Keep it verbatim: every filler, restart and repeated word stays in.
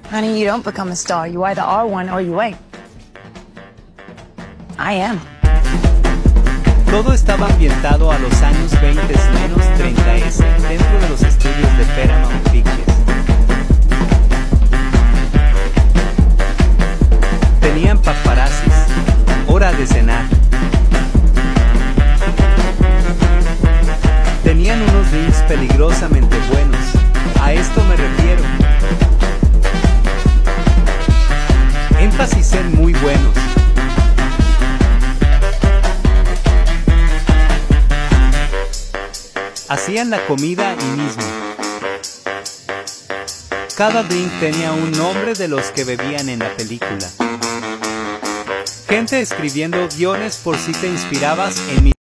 Honey, you don't become a star. You either are one or you ain't. I am. Todo estaba ambientado a los años veinte menos treinta ese, dentro de los estudios de Paramount Pictures. Tenían paparazzis, hora de cenar. Tenían unos drinks peligrosamente buenos, a esto me refiero. Énfasis en muy buenos. Hacían la comida ahí mismo. Cada drink tenía un nombre de los que bebían en la película. Gente escribiendo guiones por si te inspirabas en mi